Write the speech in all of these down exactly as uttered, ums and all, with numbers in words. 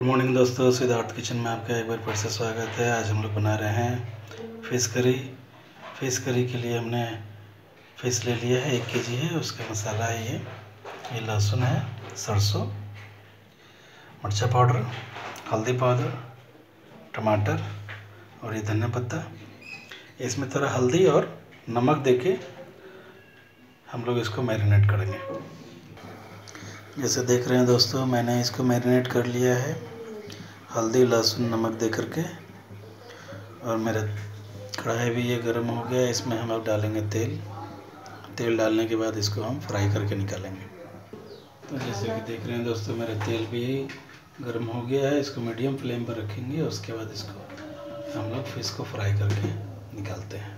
Good morning दोस्तों, Siddharth kitchen में आपका एक बार फिर से स्वागत है। आज हम लोग बना रहे हैं फ़िश करी। फ़िश करी के लिए हमने फ़िश ले लिया है, एक केजी है। उसका मसाला है ये ये लहसुन है, सरसों, मिर्चा पाउडर, हल्दी पाउडर, टमाटर और ये धनिया पत्ता। इसमें थोड़ा हल्दी और नमक देके हम लोग इसको मैरिनेट करेंगे। जैसे देख रहे हैं दोस्तों, मैंने इसको मैरिनेट कर लिया है हल्दी, लहसुन, नमक दे करके। और मेरा कढ़ाई भी ये गर्म हो गया है। इसमें हम अब डालेंगे तेल। तेल डालने के बाद इसको हम फ्राई करके निकालेंगे। तो जैसे कि देख रहे हैं दोस्तों, मेरा तेल भी गर्म हो गया है। इसको मीडियम फ्लेम पर रखेंगे। उसके बाद इसको हम लोग फिश को फ्राई करके निकालते हैं।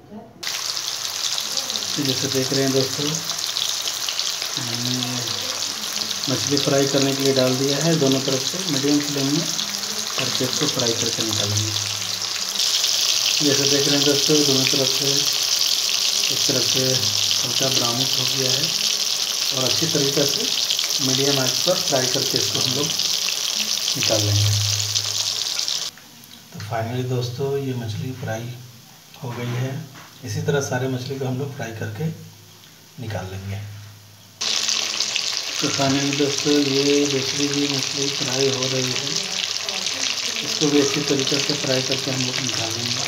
तो जैसे देख रहे हैं दोस्तों, मैंने मछली फ्राई करने के लिए डाल दिया है। दोनों तरफ से मीडियम फ्लेम में करके इसको फ्राई करके निकालेंगे। जैसे देख रहे हैं दोस्तों, दोनों तरफ से इस तरह से हल्का ब्राउनिश हो गया है और अच्छी तरीक़े से मीडियम आंच पर फ्राई करके इसको हम लोग निकाल लेंगे। तो फाइनली दोस्तों, ये मछली फ्राई हो गई है। इसी तरह सारे मछली को हम लोग फ्राई करके निकाल लेंगे। तो फाइनली दोस्तों, ये दूसरी भी मछली फ्राई हो रही है। इसको भी अच्छी तरीके से फ्राई करके हम लोग निकालेंगे।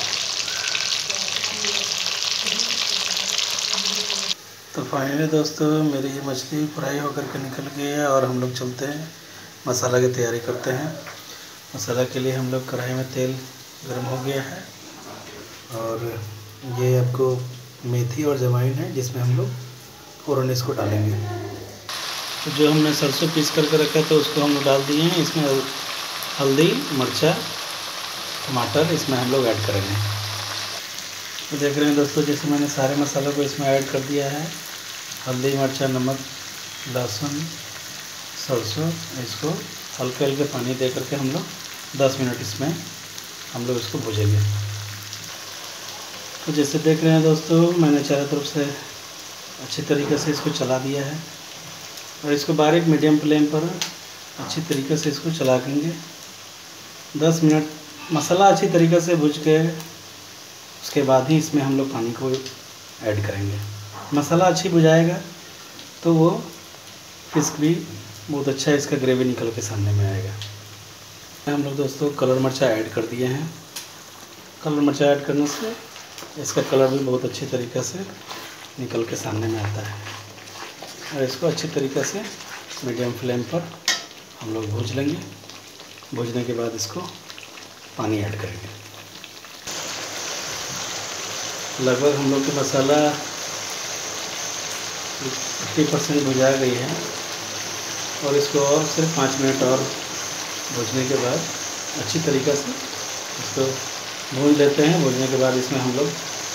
तो फाइनली दोस्तों, मेरी ये मछली फ्राई होकर के निकल गई है और हम लोग चलते हैं मसाला की तैयारी करते हैं। मसाला के लिए हम लोग कढ़ाई में तेल गर्म हो गया है और ये आपको मेथी और जवाइन है, जिसमें हम लोग फ़ौरन इसको डालेंगे। तो जो हमने सरसों पीस करके रखा था उसको हम लोग डाल दिए हैं। इसमें हल्दी, मिर्चा, टमाटर इसमें हम लोग ऐड करेंगे। तो देख रहे हैं दोस्तों, जैसे मैंने सारे मसालों को इसमें ऐड कर दिया है। हल्दी, मिर्चा, नमक, लहसुन, सरसों, इसको हल्के हल्के पानी दे करके हम लोग दस मिनट इसमें हम लोग इसको भूजेंगे। तो जैसे देख रहे हैं दोस्तों, मैंने चारों तरफ से अच्छी तरीके से इसको चला दिया है और इसको बारीक मीडियम फ्लेम पर अच्छी तरीके से इसको चला देंगे। दस मिनट मसाला अच्छी तरीके से भूज के उसके बाद ही इसमें हम लोग पानी को ऐड करेंगे। मसाला अच्छी भुजाएगा तो वो फिश भी बहुत अच्छा इसका ग्रेवी निकल के सामने में आएगा। हम लोग दोस्तों कलर मिर्चा ऐड कर दिए हैं। कलर मिर्चा ऐड करने से इसका कलर भी बहुत अच्छी तरीके से निकल के सामने में आता है। और इसको अच्छी तरीके से मीडियम फ्लेम पर हम लोग भूज लेंगे। भूजने के बाद इसको पानी ऐड करेंगे। लगभग हम लोग का मसाला अस्सी परसेंट भुजा गई है और इसको और सिर्फ पाँच मिनट और भूजने के बाद अच्छी तरीक़े से इसको भून लेते हैं। भूनने के बाद इसमें हम लोग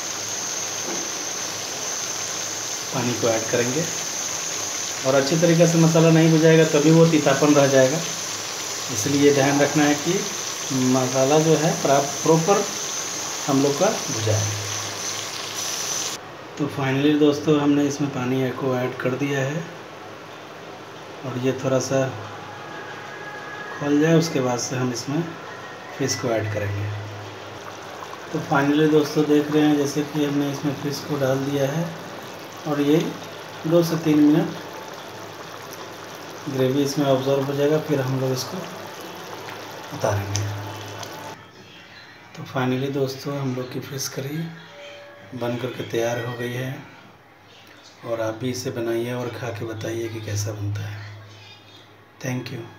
पानी को ऐड करेंगे और अच्छी तरीके से मसाला नहीं भुजाएगा तभी वो तीतापन रह जाएगा। इसलिए ध्यान रखना है कि मसाला जो है प्रॉपर हम लोग का भुजा है। तो फाइनली दोस्तों, हमने इसमें पानी को ऐड कर दिया है और ये थोड़ा सा खोल जाए उसके बाद से हम इसमें फ़िश को ऐड करेंगे। तो फाइनली दोस्तों, देख रहे हैं जैसे कि हमने इसमें फ़िश को डाल दिया है और ये दो से तीन मिनट ग्रेवी इसमें ऑब्जर्व हो जाएगा, फिर हम लोग इसको उतारेंगे। तो फाइनली दोस्तों, हम लोग की फ़िश करी बन करके तैयार हो गई है और आप भी इसे बनाइए और खा के बताइए कि कैसा बनता है। Thank you.